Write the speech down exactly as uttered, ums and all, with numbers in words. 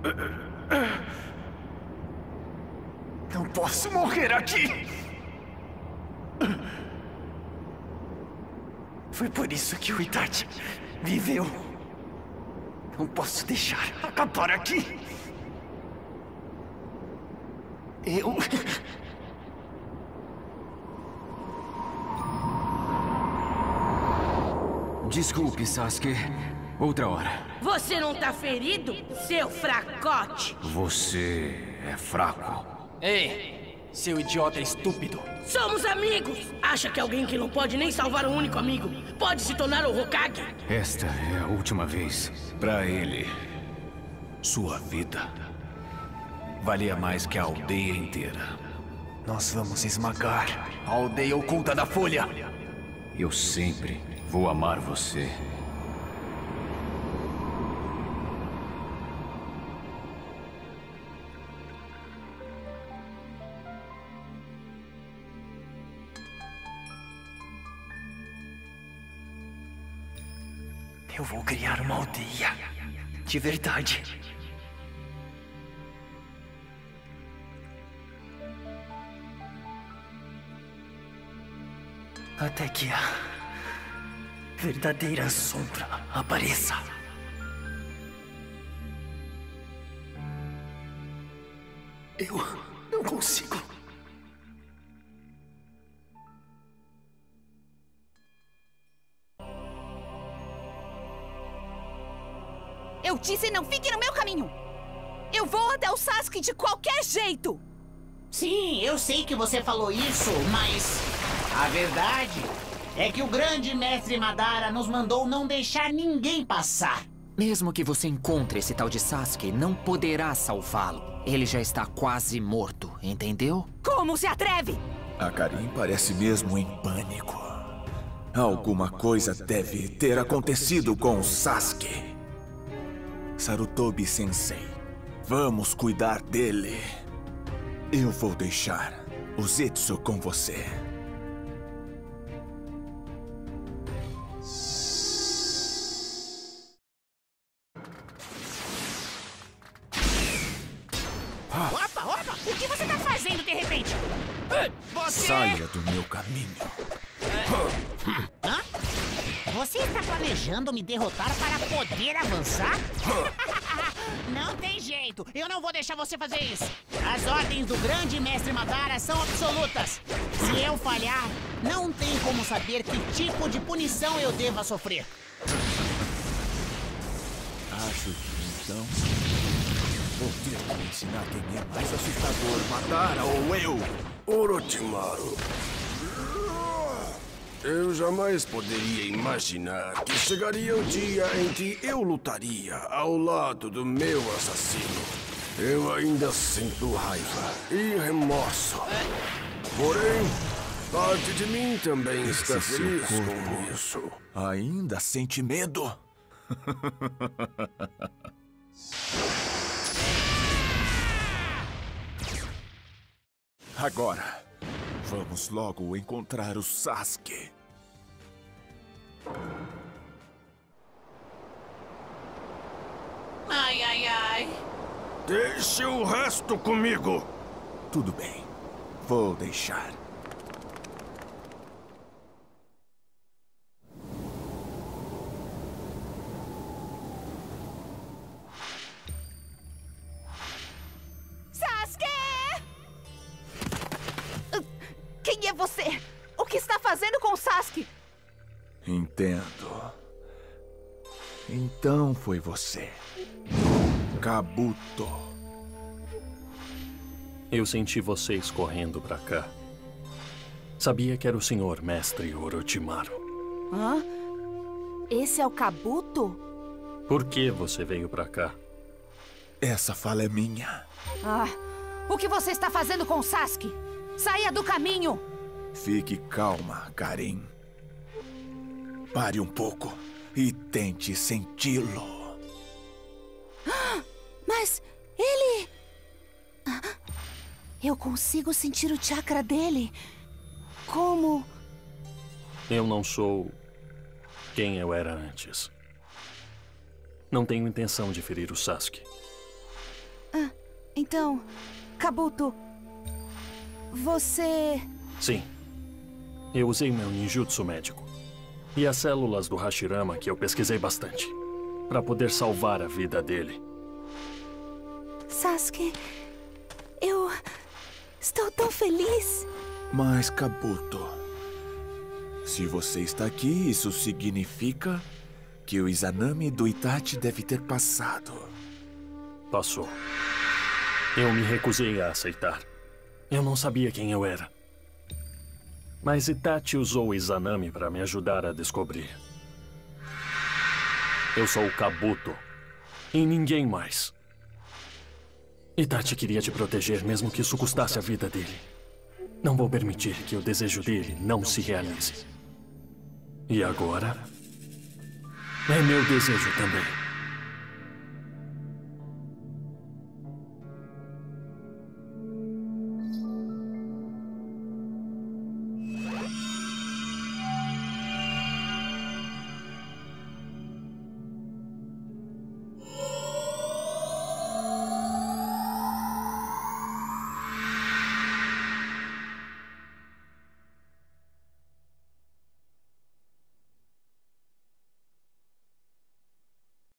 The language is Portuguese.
Não posso morrer aqui! Foi por isso que o Itachi viveu. Não posso deixar acabar aqui. Eu... Desculpe, Sasuke. Outra hora. Você não tá ferido, seu fracote? Você é fraco. Ei, seu idiota estúpido. Somos amigos! Acha que alguém que não pode nem salvar um único amigo pode se tornar o Hokage? Esta é a última vez. Pra ele, sua vida valia mais que a aldeia inteira. Nós vamos esmagar a aldeia oculta da Folha. Eu sempre vou amar você. Eu vou criar uma aldeia. De verdade. Até que a verdadeira sombra apareça. Eu não consigo. Eu disse não fique no meu caminho! Eu vou até o Sasuke de qualquer jeito! Sim, eu sei que você falou isso, mas... a verdade é que o grande mestre Madara nos mandou não deixar ninguém passar. Mesmo que você encontre esse tal de Sasuke, não poderá salvá-lo. Ele já está quase morto, entendeu? Como se atreve? A Karin parece mesmo em pânico. Alguma coisa deve ter acontecido com o Sasuke. Sarutobi Sensei, vamos cuidar dele. Eu vou deixar o Zetsu com você. Opa, opa! O que você tá fazendo de repente? Você... Saia do meu caminho. Hã? Você está planejando me derrotar para poder avançar? Não tem jeito! Eu não vou deixar você fazer isso! As ordens do grande mestre Madara são absolutas! Se eu falhar, não tem como saber que tipo de punição eu deva sofrer. Acho que então... vou ter que me ensinar quem é mais assustador, Madara ou eu! Orochimaru. Eu jamais poderia imaginar que chegaria o dia em que eu lutaria ao lado do meu assassino. Eu ainda sinto raiva e remorso. Porém, parte de mim também está Esse feliz seu corpo com isso. ainda sente medo? Agora, vamos logo encontrar o Sasuke. Ai, ai, ai. Deixe o resto comigo. Tudo bem, vou deixar. Sasuke! Quem é você? O que está fazendo com o Sasuke? Entendo. Então foi você. Kabuto. Eu senti vocês correndo pra cá. Sabia que era o senhor mestre Orochimaru. Hã? Esse é o Kabuto? Por que você veio pra cá? Essa fala é minha. Ah, o que você está fazendo com o Sasuke? Saia do caminho! Fique calma, Karin. Pare um pouco e tente senti-lo. Mas ele... Eu consigo sentir o chakra dele. Como... Eu não sou quem eu era antes. Não tenho intenção de ferir o Sasuke. Ah, então, Kabuto, você... Sim. Eu usei meu ninjutsu médico. E as células do Hashirama que eu pesquisei bastante. Pra poder salvar a vida dele. Sasuke, eu estou tão feliz. Mas, Kabuto, se você está aqui, isso significa que o Izanami do Itachi deve ter passado. Passou. Eu me recusei a aceitar. Eu não sabia quem eu era. Mas Itachi usou o Izanami para me ajudar a descobrir. Eu sou o Kabuto. E ninguém mais. Itachi queria te proteger, mesmo que isso custasse a vida dele. Não vou permitir que o desejo dele não se realize. E agora... é meu desejo também.